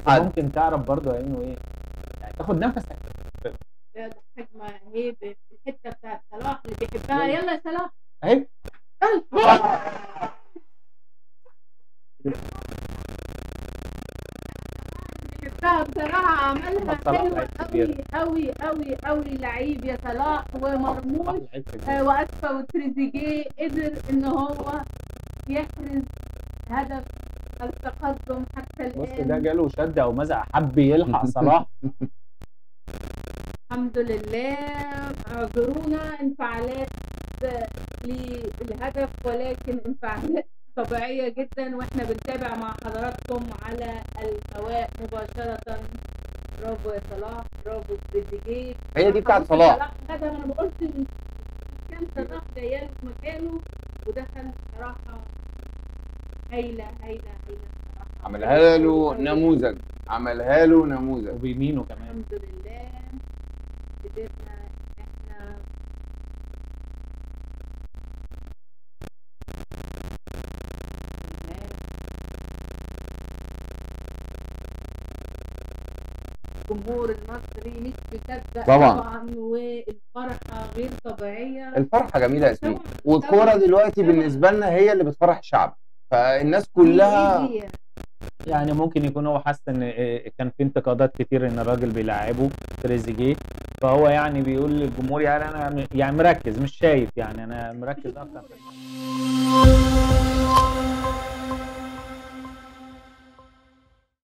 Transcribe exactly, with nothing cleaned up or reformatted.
ممكن تعرف برضو يا انه ايه يعني تاخد نفسك. رياض الهجمة اهي في الحتة بتاعت صلاح اللي بيحبها. يلا يا صلاح اهي بيحبها بصراحة، عملها صلاح حلوة لعيب قوي كبير. قوي قوي قوي. لعيب يا صلاح ومرموش آه واسفة وتريزيجيه قدر ان هو يحرز هدف التقدم حتى بص الآن. ده جاله شد او مزع، حب يلحق صلاح. الحمد لله. اعذرونا انفعالات للهدف، ولكن انفعالات طبيعية جدا واحنا بنتابع مع حضراتكم على الهواء مباشرة. برافو يا صلاح، برافو تريزيجيه. هي دي بتاعت صلاح. هذا انا ما قلت كان صلاح جايله في مكانه ودخل صراحة هايلة هايلة هايلة صراحة. عملها له نموذج، عملها له نموذج وبيمينه كمان. الحمد لله قدرنا احنا الجمهور المصري مش مصدق طبعا. طبعا، والفرحه غير طبيعيه. الفرحه جميله يا ياسمين، والكوره دلوقتي بالنسبه لنا هي اللي بتفرح الشعب، فالناس كلها يعني ممكن يكون هو حس ان كان في انتقادات كتير ان الراجل بيلعبه تريزيجيه، فهو يعني بيقول للجمهور يعني انا يعني مركز مش شايف، يعني انا مركز اكتر.